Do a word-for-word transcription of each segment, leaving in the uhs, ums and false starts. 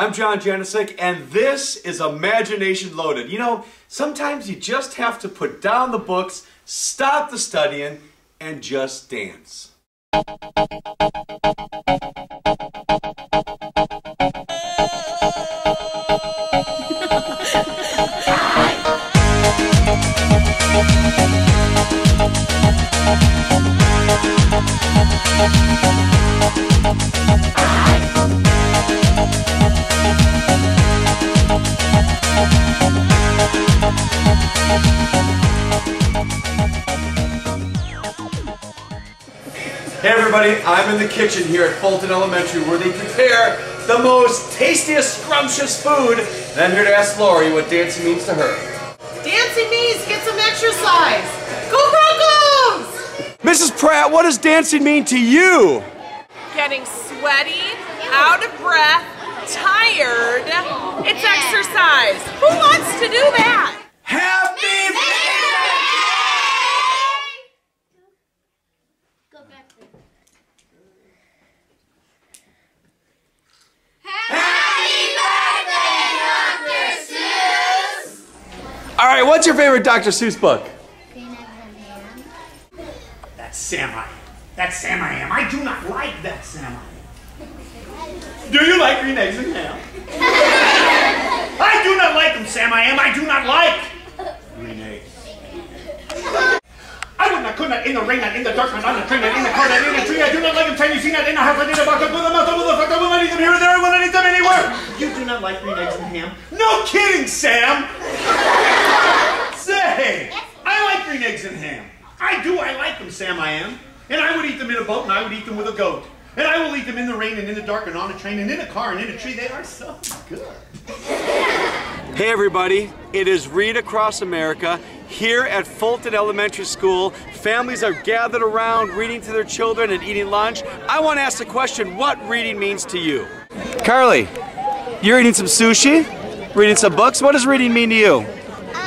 I'm John Janisic, and this is Imagination Loaded. You know, sometimes you just have to put down the books, stop the studying, and just dance. Hey everybody, I'm in the kitchen here at Fulton Elementary where they prepare the most tastiest, scrumptious food. And I'm here to ask Lori what dancing means to her. Dancing means get some exercise. Go Broncos! Missus Pratt, what does dancing mean to you? Getting sweaty, out of breath, tired. It's exercise. Who wants to do that? Happy birthday! Go back there. Happy birthday, Doctor Seuss! All right, what's your favorite Doctor Seuss book? Green eggs and ham. That's Sam I am. That's Sam I am. I do not like that Sam I am. Do you like green eggs and ham? I do not like them, Sam I am. I do not like green eggs. I would not, could not, in the rain, not in the dark, not on the train, not in the car, not in the tree. I do not like them, tiny, see not in the house, not in the box, I put them out, I will fuck, I will not eat them here and there, I will not eat them anywhere. You do not like green eggs and ham? No kidding, Sam! Say, I like green eggs and ham. I do, I like them, Sam I am. And I would eat them in a boat, and I would eat them with a goat. And I will eat them in the rain, and in the dark, and on a train, and in a car, and in a tree. They are so good. Hey everybody, it is Read Across America. Here at Fulton Elementary School, families are gathered around reading to their children and eating lunch. I want to ask the question, what reading means to you? Carly, you're eating some sushi? Reading some books? What does reading mean to you? Um,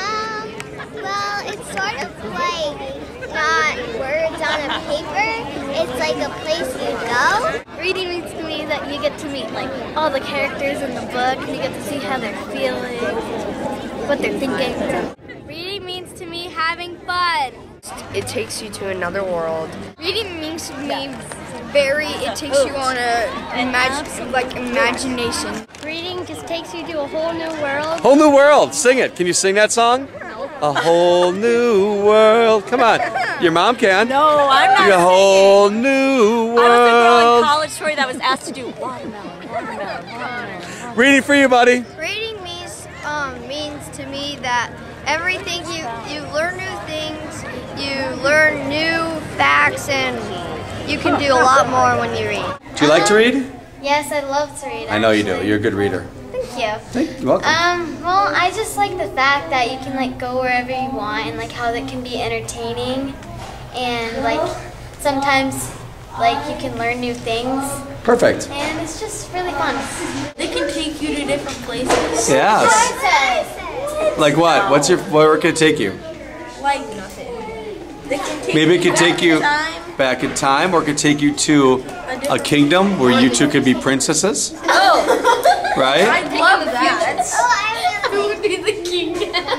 well, it's sort of like not words on a paper. It's like a place you go. Reading means to me that you get to meet like all the characters in the book and you get to see how they're feeling, what they're thinking. Reading means to me having fun. It takes you to another world. Reading means to me very, it takes you on a imagine, like imagination. Reading just takes you to a whole new world. Whole new world, sing it. Can you sing that song? A whole new world. Come on, your mom can. No, I'm not. A whole new world. I was a girl in college story that was asked to do watermelon, watermelon, watermelon. Reading for you, buddy. Reading means um, means to me that everything you you learn new things, you learn new facts, and you can do a lot more when you read. Do you like to read? Yes, I love to read. I know you do. You're a good reader. Thank you. Thank you. Welcome. Um, well, I just like the fact that you can like go wherever you want and like how that can be entertaining and like sometimes like you can learn new things. Perfect. And it's just really fun. They can take you to different places. Yes. Like what? What's your? Where can it take you? Like nothing. They can take Maybe it you could take back you in time. back in time, or it could take you to a kingdom where you two could be princesses. Oh. Right? I'd love that. Who would be the king?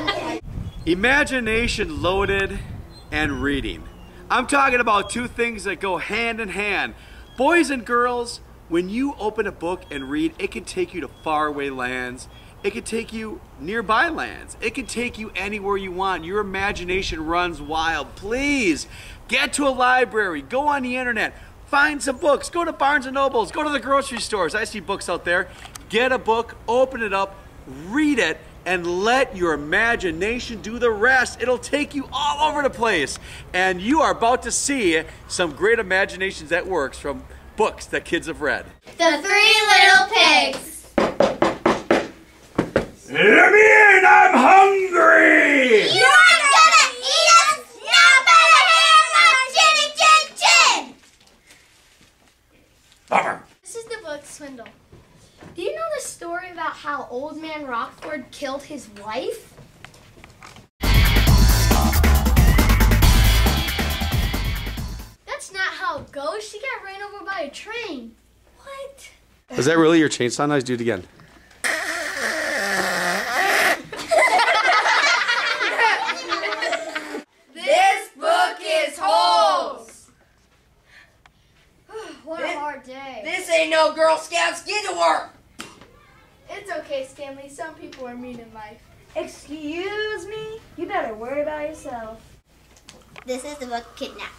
Imagination loaded and reading. I'm talking about two things that go hand in hand. Boys and girls, when you open a book and read, it can take you to faraway lands. It can take you nearby lands. It can take you anywhere you want. Your imagination runs wild. Please get to a library, go on the internet, find some books, go to Barnes and Nobles, go to the grocery stores. I see books out there. Get a book, open it up, read it, and let your imagination do the rest. It'll take you all over the place. And you are about to see some great imaginations at work from books that kids have read. The Three Little Pigs. Let me in! I'm hungry! You're gonna eat us? Not by the hand of chinny chin chin! Bummer. This is the book Swindle. Do you know the story about how Old Man Rockford killed his wife? That's not how it goes. She got ran over by a train. What? Was that really your chainsaw? Nice, do it again. know, Girl Scouts, get to work. It's okay, Stanley. Some people are mean in life. Excuse me? You better worry about yourself. This is the book Kidnap.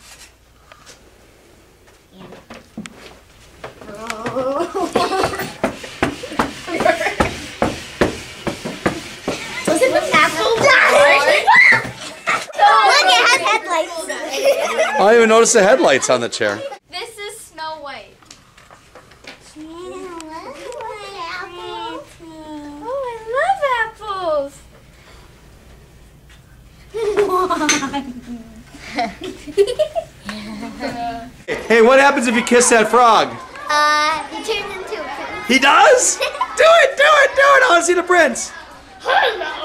Was it with apples? Look, it has headlights. I don't even notice the headlights on the chair. This is Snow White. Oh, I love apples. Hey, what happens if you kiss that frog? Uh, he turns into a prince. He does? Do it, do it, do it. I want to see the prince. Hello.